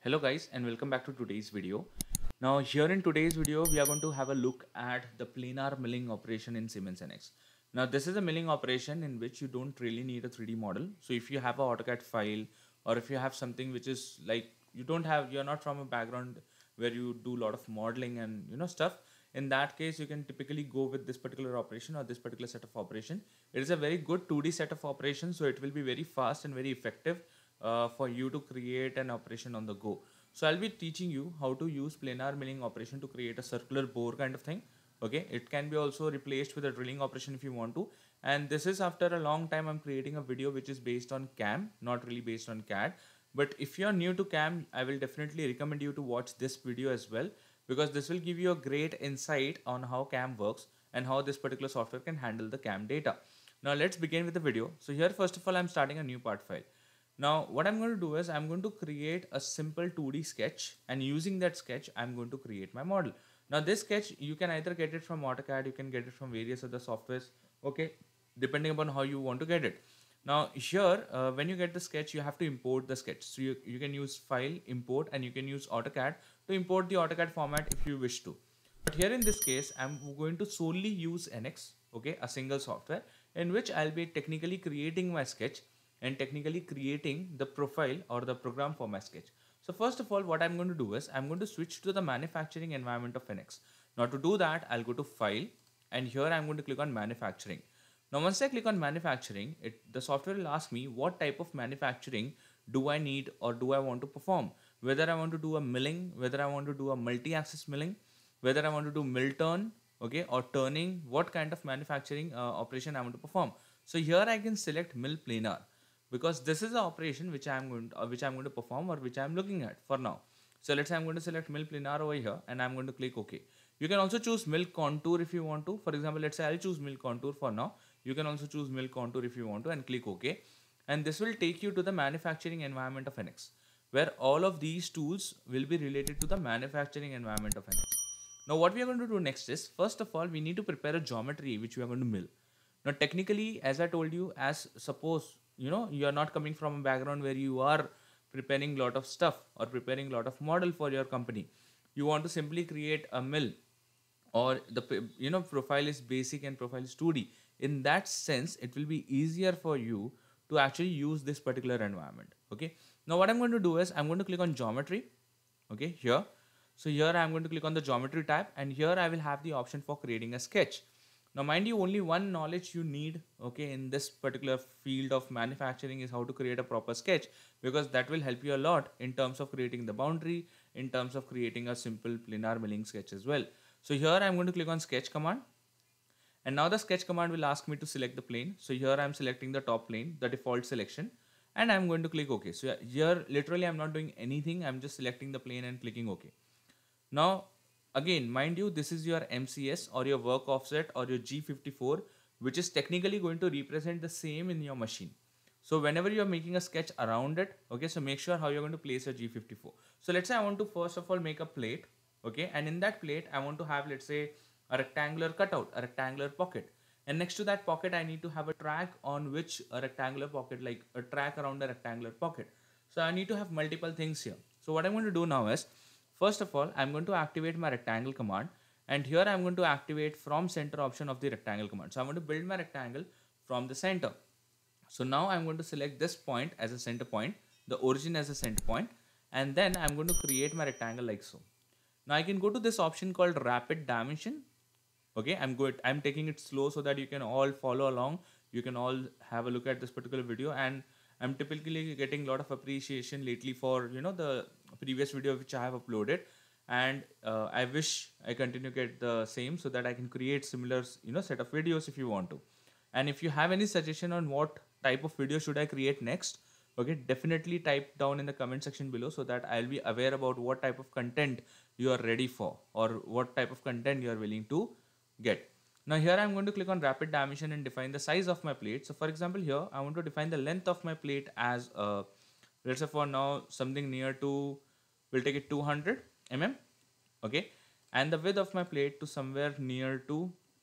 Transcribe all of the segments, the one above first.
Hello guys and welcome back to today's video. Now here in today's video we are going to have a look at the planar milling operation in Siemens NX. Now this is a milling operation in which you don't really need a 3D model. So if you have a AutoCAD file or if you have something which is like you're not from a background where you do a lot of modeling and stuff, in that case you can typically go with this particular operation or this particular set of operation. It is a very good 2D set of operations, so it will be very fast and very effective for you to create an operation on the go. So I'll be teaching you how to use planar milling operation to create a circular bore kind of thing. Okay, it can be also replaced with a drilling operation if you want to. And this is after a long time I'm creating a video which is based on CAM, not really based on CAD. But if you're new to CAM, I will definitely recommend you to watch this video as well, because this will give you a great insight on how CAM works and how this particular software can handle the CAM data. Now let's begin with the video. So here first of all I'm starting a new part file. Now what I'm going to do is I'm going to create a simple 2D sketch, and using that sketch I'm going to create my model. Now this sketch you can either get it from AutoCAD, you can get it from various other softwares, okay, depending upon how you want to get it. Now here when you get the sketch you have to import the sketch. So you can use file, import, and you can use AutoCAD to import the AutoCAD format if you wish to. But here in this case I'm going to solely use NX, okay, a single software in which I'll be technically creating my sketch and technically creating the profile or the program for my sketch. So first of all, what I'm going to do is I'm going to switch to the manufacturing environment of NX. Now to do that, I'll go to File, and here I'm going to click on Manufacturing. Now once I click on Manufacturing, the software will ask me what type of manufacturing do I need or do I want to perform. Whether I want to do a milling, whether I want to do a multi-axis milling, whether I want to do mill turn, okay, or turning, what kind of manufacturing operation I want to perform. So here I can select mill planar, because this is the operation which I'm going to perform or which I'm looking at for now. So let's say I'm going to select mill planar over here and I'm going to click OK. You can also choose mill contour if you want to. For example, let's say I'll choose mill contour for now. You can also choose mill contour if you want to and click OK. And this will take you to the manufacturing environment of NX, where all of these tools will be related to the manufacturing environment of NX. Now what we are going to do next is, first of all, we need to prepare a geometry which we are going to mill. Now technically, as I told you, as suppose you are not coming from a background where you are preparing a lot of stuff or preparing a lot of model for your company. You want to simply create a mill, or the profile is basic and profile is 2D. In that sense, it will be easier for you to actually use this particular environment. Okay, now what I'm going to do is I'm going to click on geometry, okay, here. So here I'm going to click on the geometry tab, and here I will have the option for creating a sketch. Now mind you, only one knowledge you need, okay, in this particular field of manufacturing is how to create a proper sketch, because that will help you a lot in terms of creating the boundary, in terms of creating a simple planar milling sketch as well. So here I'm going to click on sketch command, and now the sketch command will ask me to select the plane. So here I'm selecting the top plane, the default selection, and I'm going to click OK. So here literally I'm not doing anything, I'm just selecting the plane and clicking OK. Now again, mind you, this is your MCS or your work offset or your G54, which is technically going to represent the same in your machine. So whenever you're making a sketch around it, okay, so make sure how you're going to place a G54. So let's say I want to first of all make a plate, okay, and in that plate I want to have, let's say, a rectangular cutout, a rectangular pocket, and next to that pocket I need to have a track on which a rectangular pocket, like a track around a rectangular pocket. So I need to have multiple things here. So what I'm going to do now is, first of all, I'm going to activate my rectangle command, and here I'm going to activate from center option of the rectangle command. So I'm going to build my rectangle from the center. So now I'm going to select this point as a center point, the origin as a center point, and then I'm going to create my rectangle like so. Now I can go to this option called rapid dimension. Okay, I'm taking it slow so that you can all follow along. You can all have a look at this particular video, and I'm typically getting a lot of appreciation lately for the previous video which I have uploaded, and I wish I continue to get the same so that I can create similar set of videos if you want to. And if you have any suggestion on what type of video should I create next, okay, definitely type down in the comment section below so that I'll be aware about what type of content you are ready for or what type of content you are willing to get. Now here I'm going to click on rapid dimension and define the size of my plate. So for example, here I want to define the length of my plate as let's say for now something near to, we'll take it 200 mm, okay, and the width of my plate to somewhere near to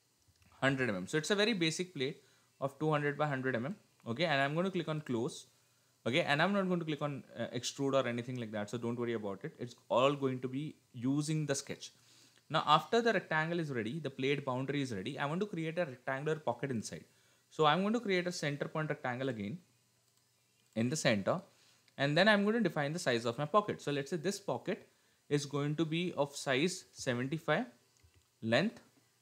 100 mm. So it's a very basic plate of 200 by 100 mm, okay, and I'm going to click on close, Okay, and I'm not going to click on extrude or anything like that, so don't worry about it. It's all going to be using the sketch. Now after the rectangle is ready, the plate boundary is ready, I want to create a rectangular pocket inside. So I'm going to create a center point rectangle again in the center, and then I'm going to define the size of my pocket. So let's say this pocket is going to be of size 75 length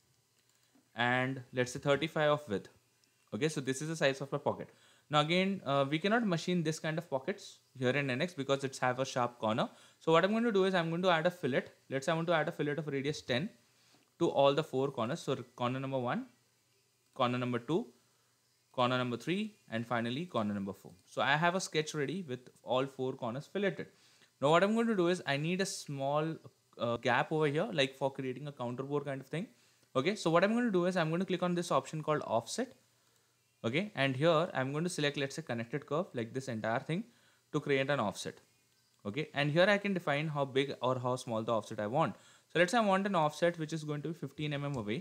and let's say 35 of width. Okay, so this is the size of my pocket. Now again, we cannot machine this kind of pockets here in NX because it's have a sharp corner. So what I'm going to do is I'm going to add a fillet. Let's say I want to add a fillet of radius 10 to all the four corners. So corner number 1, corner number 2, corner number 3, and finally corner number 4. So I have a sketch ready with all four corners filleted. Now what I'm going to do is I need a small gap over here, like for creating a counterbore kind of thing. Okay, so what I'm going to do is I'm going to click on this option called offset. Okay, and here I'm going to select, let's say, connected curve, like this entire thing, to create an offset. Okay, and here I can define how big or how small the offset I want. So let's say I want an offset which is going to be 15 mm away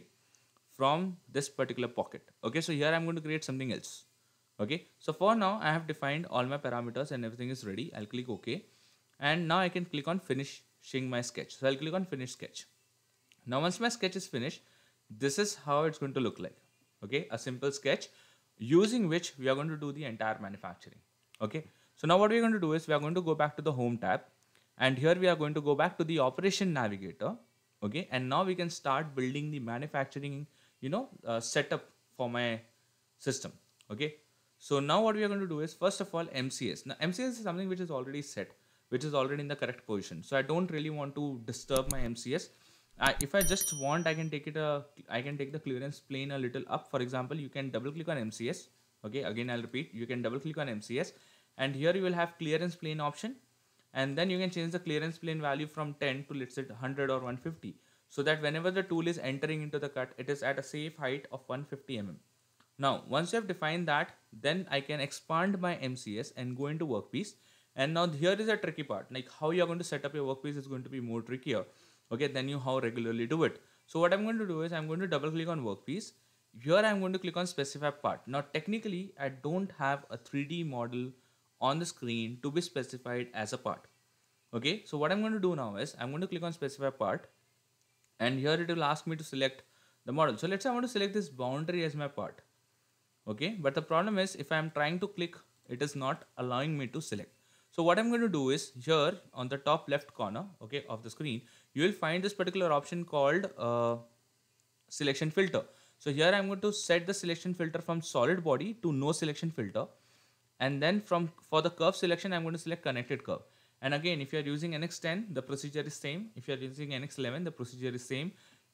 from this particular pocket. Okay, so here I'm going to create something else. Okay, so for now I have defined all my parameters and everything is ready. I'll click OK, and now I can click on finishing my sketch. So I'll click on finish sketch. Now once my sketch is finished, this is how it's going to look like. Okay, a simple sketch using which we are going to do the entire manufacturing. Okay, so now what we are going to do is we are going to go back to the home tab, and here we are going to go back to the operation navigator. Okay, and now we can start building the manufacturing setup for my system. Okay, so now what we are going to do is, first of all, MCS. Now MCS is something which is already set, which is already in the correct position, so I don't really want to disturb my MCS. If I just want, I can take the clearance plane a little up. For example, you can double click on MCS. Okay, again I'll repeat, you can double click on MCS, and here you will have clearance plane option, and then you can change the clearance plane value from 10 to, let's say, 100 or 150, so that whenever the tool is entering into the cut, it is at a safe height of 150 mm. Now once you have defined that, then I can expand my MCS and go into workpiece. And now here is a tricky part, like how you are going to set up your workpiece is going to be more trickier, okay, than you how regularly do it. So what I'm going to do is I'm going to double click on workpiece. Here I'm going to click on specify part. Now technically I don't have a 3D model on the screen to be specified as a part. Okay, so what I'm going to do now is I'm going to click on specify part, and here it will ask me to select the model. So let's say I want to select this boundary as my part. Okay, but the problem is if I'm trying to click, it is not allowing me to select. So what I'm going to do is, here on the top left corner, okay, of the screen, you will find this particular option called selection filter. So here I'm going to set the selection filter from solid body to no selection filter, and then for the curve selection I'm going to select connected curve. And again, if you are using NX10, the procedure is same. If you are using NX11, the procedure is same.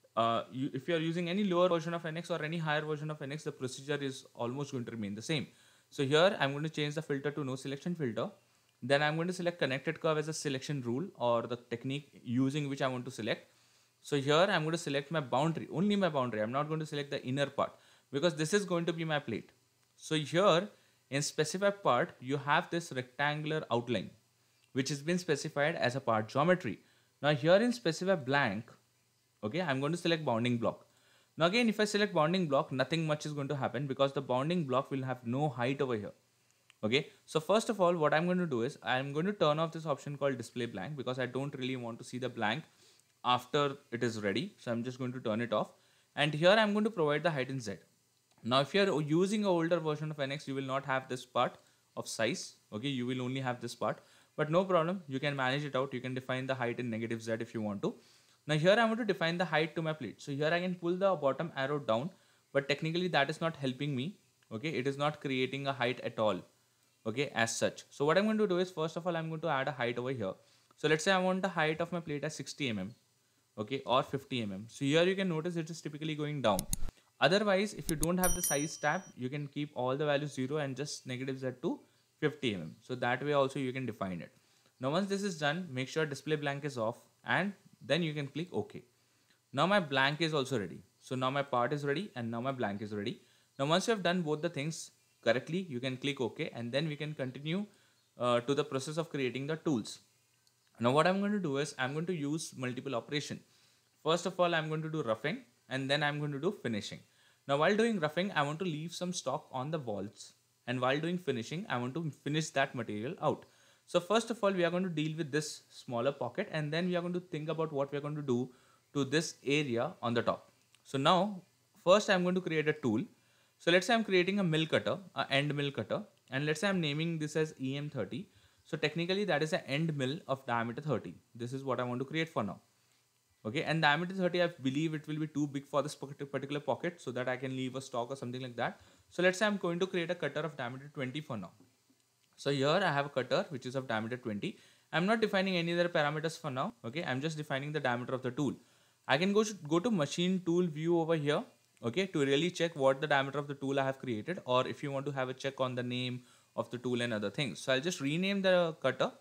If you are using any lower version of NX or any higher version of NX, the procedure is almost going to remain the same. So here I'm going to change the filter to no selection filter. Then I'm going to select connected curve as a selection rule or the technique using which I want to select. So here I'm going to select my boundary, only my boundary. I'm not going to select the inner part because this is going to be my plate. So here in specify part, you have this rectangular outline which has been specified as a part geometry. Now here in specify blank, okay, I'm going to select bounding block. Now again, if I select bounding block, nothing much is going to happen because the bounding block will have no height over here. Okay, so first of all, what I'm going to do is I'm going to turn off this option called display blank because I don't really want to see the blank after it is ready. So I'm just going to turn it off, and here I'm going to provide the height in Z. Now if you're using an older version of NX, you will not have this part of size. Okay, you will only have this part, but no problem, you can manage it out. You can define the height in negative Z if you want to. Now here I want to define the height to my plate. So here I can pull the bottom arrow down, but technically that is not helping me. Okay, it is not creating a height at all. Okay, as such. So what I'm going to do is, first of all, I'm going to add a height over here. So let's say I want the height of my plate as 60 mm, okay, or 50 mm. So here you can notice it is typically going down. Otherwise, if you don't have the size tab, you can keep all the values 0 and just negative Z to 50 mm. So that way also you can define it. Now once this is done, make sure display blank is off, and then you can click OK. Now my blank is also ready. So now my part is ready and now my blank is ready. Now once you have done both the things correctly, you can click OK, and then we can continue to the process of creating the tools. Now what I'm going to do is I'm going to use multiple operation. First of all, I'm going to do roughing, and then I'm going to do finishing. Now while doing roughing, I want to leave some stock on the walls. and while doing finishing, I want to finish that material out. So first of all, we are going to deal with this smaller pocket, and then we are going to think about what we are going to do to this area on the top. So now, first I'm going to create a tool. So let's say I'm creating a mill cutter, a end mill cutter, and let's say I'm naming this as EM30. So technically that is an end mill of diameter 30. This is what I want to create for now. Okay, and diameter 30, I believe it will be too big for this particular pocket, so that I can leave a stock or something like that. So let's say I'm going to create a cutter of diameter 20 for now. So here I have a cutter which is of diameter 20. I'm not defining any other parameters for now. Okay, I'm just defining the diameter of the tool. I can go to machine tool view over here, okay, to really check what the diameter of the tool I have created, or if you want to have a check on the name of the tool and other things. So I'll just rename the cutter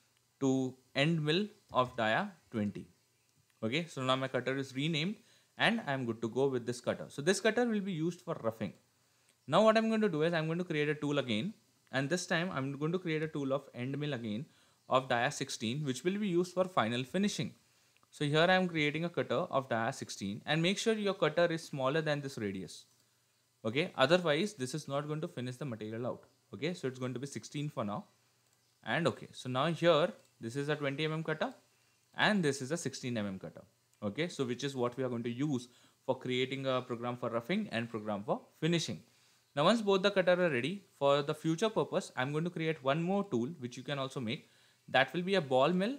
to end mill of dia 20. Okay, so now my cutter is renamed and I'm good to go with this cutter. So this cutter will be used for roughing. Now what I'm going to do is I'm going to create a tool again, and this time I'm going to create a tool of end mill again of dia 16, which will be used for final finishing. So here I am creating a cutter of dia 16, and make sure your cutter is smaller than this radius. Okay, otherwise this is not going to finish the material out. Okay, so it's going to be 16 for now. And okay, so now here this is a 20 mm cutter and this is a 16 mm cutter. Okay, so which is what we are going to use for creating a program for roughing and program for finishing. Now once both the cutter are ready, for the future purpose, I'm going to create one more tool which you can also make. That will be a ball mill.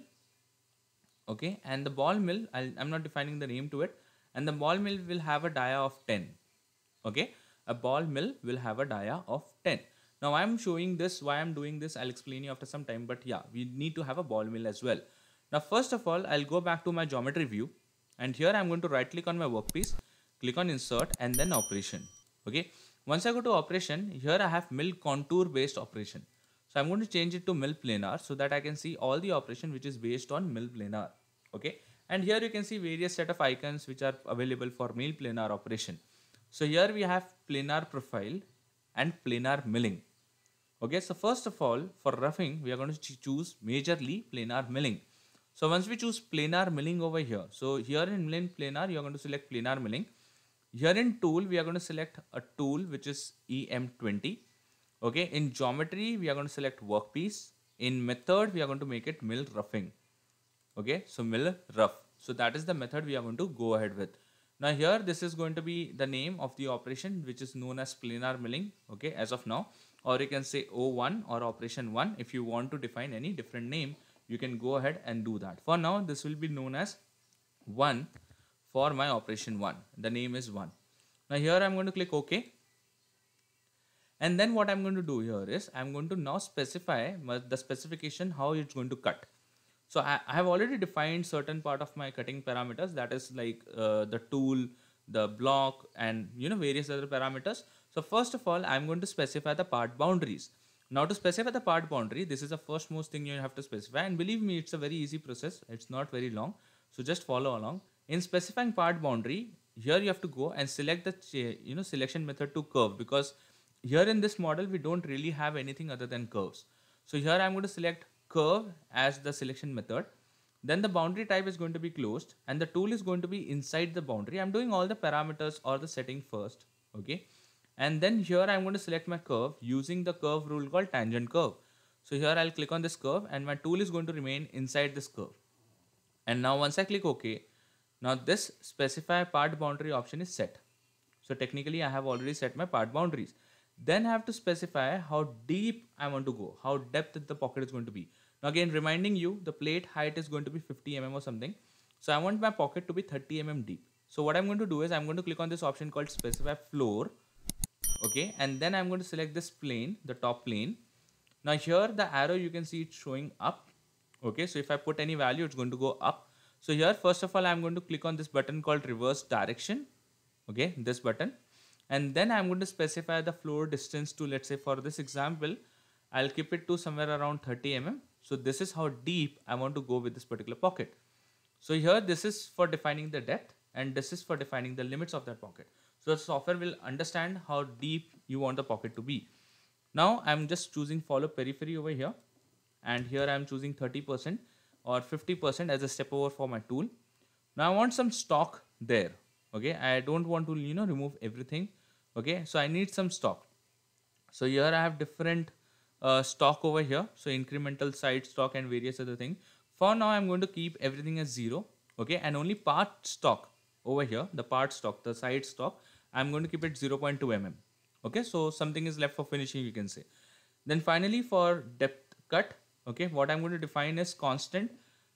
Okay, and the ball mill, I'm not defining the name to it, and the ball mill will have a dia of 10. Okay, a ball mill will have a dia of 10. Now I'm showing this, why I'm doing this, I'll explain you after some time, but yeah, we need to have a ball mill as well. Now first of all, I'll go back to my geometry view, and here I'm going to right click on my workpiece, click on insert and then operation. Okay, once I go to operation, here I have mill contour based operation. So I'm going to change it to mill planar so that I can see all the operation which is based on mill planar. Okay, and here you can see various set of icons which are available for mill planar operation. So here we have planar profile and planar milling. Okay, so first of all, for roughing, we are going to choose majorly planar milling. So once we choose planar milling over here, so here in mill planar, you are going to select planar milling. Here in tool, we are going to select a tool which is EM20. Okay, in geometry, we are going to select workpiece. In method, we are going to make it mill roughing. Okay, so mill rough. So that is the method we are going to go ahead with. Now here, this is going to be the name of the operation which is known as planar milling. Okay, as of now, or you can say O1 or operation 1. If you want to define any different name, you can go ahead and do that. For now, this will be known as 1 for my operation 1. The name is 1. Now here I'm going to click OK. And then what I'm going to do here is I'm going to now specify the specification how it's going to cut. So I have already defined certain part of my cutting parameters, that is like the tool, the block, and various other parameters. So first of all, I'm going to specify the part boundaries. Now to specify the part boundary, this is the first most thing you have to specify, and believe me, it's a very easy process. It's not very long. So just follow along. In specifying part boundary, here you have to go and select the selection method to curve, because here in this model we don't really have anything other than curves. So here I'm going to select curve as the selection method. Then the boundary type is going to be closed and the tool is going to be inside the boundary. I'm doing all the parameters or the setting first. Okay, and then here I'm going to select my curve using the curve rule called tangent curve. So here I'll click on this curve and my tool is going to remain inside this curve. And now once I click OK, now this specify part boundary option is set. So technically I have already set my part boundaries. Then I have to specify how deep I want to go, how depth the pocket is going to be. Now again, reminding you, the plate height is going to be 50 mm or something. So I want my pocket to be 30 mm deep. So what I'm going to do is I'm going to click on this option called specify floor. Okay, and then I'm going to select this plane, the top plane. Now here the arrow, you can see it's showing up. Okay, so if I put any value, it's going to go up. So here, first of all, I'm going to click on this button called reverse direction. Okay, this button. And then I'm going to specify the floor distance to, let's say for this example, I'll keep it to somewhere around 30 mm. So this is how deep I want to go with this particular pocket. So here, this is for defining the depth and this is for defining the limits of that pocket. So the software will understand how deep you want the pocket to be. Now I'm just choosing follow periphery over here. And here I'm choosing 30% or 50% as a step over for my tool. Now I want some stock there. Okay, I don't want to remove everything. Okay, so I need some stock. So here I have different stock over here. So incremental side stock and various other things. For now, I'm going to keep everything as 0. Okay. And only part stock over here, the part stock, the side stock, I'm going to keep it 0.2 mm. Okay. So something is left for finishing, you can say. Then finally for depth cut, okay, what I'm going to define is constant.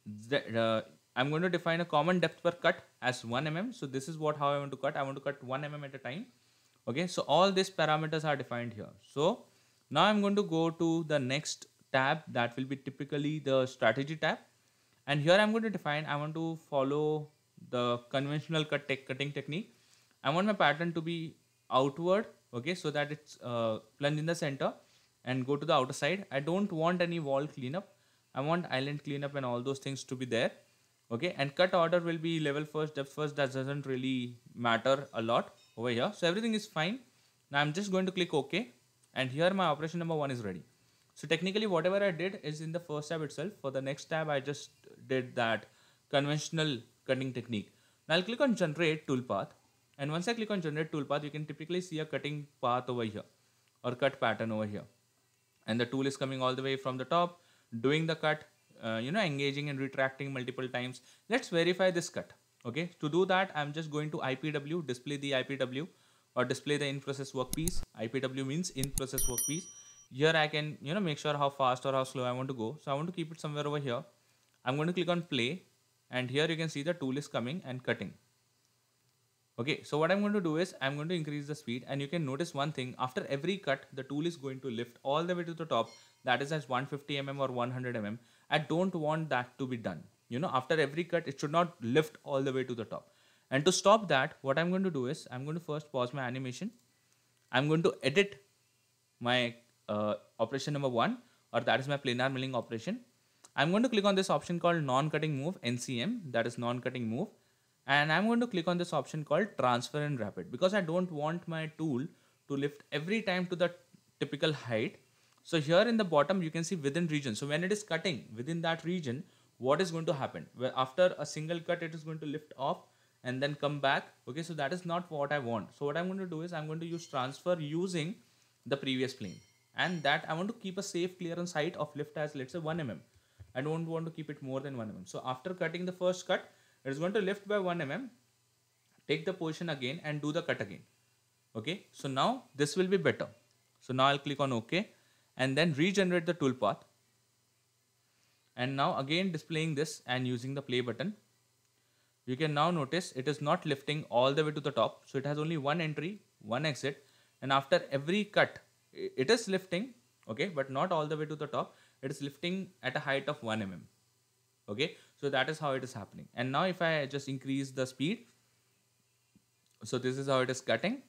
I'm going to define a common depth per cut as 1 mm. So this is how I want to cut. I want to cut 1 mm at a time. Okay, so all these parameters are defined here. So now I'm going to go to the next tab, that will be typically the strategy tab. And here I'm going to define, I want to follow the conventional cutting technique. I want my pattern to be outward, okay, so that it's plunged in the center and go to the outer side. I don't want any wall cleanup. I want island cleanup and all those things to be there. Okay, and cut order will be level first, depth first. That doesn't really matter a lot over here. So everything is fine. Now I'm just going to click OK, and here my operation number 1 is ready. So technically whatever I did is in the first tab itself. For the next tab I just did that conventional cutting technique. Now I'll click on generate toolpath, and once I click on generate toolpath, you can typically see a cutting path over here or cut pattern over here, and the tool is coming all the way from the top, doing the cut, engaging and retracting multiple times. Let's verify this cut. Okay, to do that I'm just going to IPW, display the IPW, or display the in process workpiece. IPW means in process workpiece. Here I can make sure how fast or how slow I want to go. So I want to keep it somewhere over here. I'm going to click on play, and here you can see the tool is coming and cutting. Okay, so what I'm going to do is I'm going to increase the speed, and you can notice one thing. After every cut, the tool is going to lift all the way to the top. That is as 150 mm or 100 mm. I don't want that to be done. After every cut, it should not lift all the way to the top. And to stop that, what I'm going to do is I'm going to first pause my animation. I'm going to edit my operation number 1, or that is my planar milling operation. I'm going to click on this option called non-cutting move, NCM, that is non-cutting move. And I'm going to click on this option called transfer and rapid, because I don't want my tool to lift every time to the typical height. So here in the bottom, you can see within region. So when it is cutting within that region, what is going to happen? Well, after a single cut, it is going to lift off and then come back. Okay, so that is not what I want. So what I'm going to do is I'm going to use transfer using the previous plane. And that I want to keep a safe clearance height of lift as, let's say, 1 mm. I don't want to keep it more than 1 mm. So after cutting the first cut, it is going to lift by 1 mm, take the position again and do the cut again. Okay, so now this will be better. So now I'll click on OK and then regenerate the toolpath. And now again displaying this and using the play button, you can now notice it is not lifting all the way to the top. So it has only one entry, one exit, and after every cut, it is lifting, okay, but not all the way to the top. It is lifting at a height of 1 mm. Okay, so that is how it is happening. And now if I just increase the speed, so this is how it is cutting.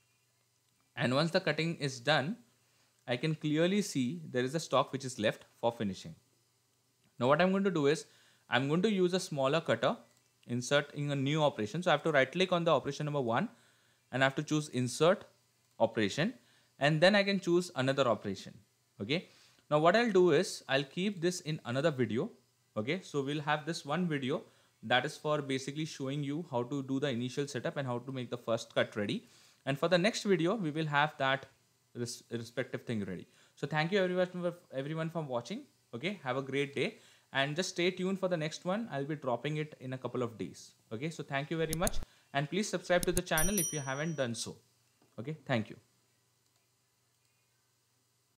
And once the cutting is done, I can clearly see there is a stock which is left for finishing. Now what I'm going to do is I'm going to use a smaller cutter, insert in a new operation. So I have to right click on the operation number 1 and I have to choose insert operation, and then I can choose another operation. Okay, now what I'll do is I'll keep this in another video. Okay, so we'll have this one video that is for basically showing you how to do the initial setup and how to make the first cut ready. And for the next video, we will have that respective thing ready. So thank you everyone for watching. Okay, have a great day and just stay tuned for the next one. I'll be dropping it in a couple of days. Okay, so thank you very much, and please subscribe to the channel if you haven't done so. Okay, thank you.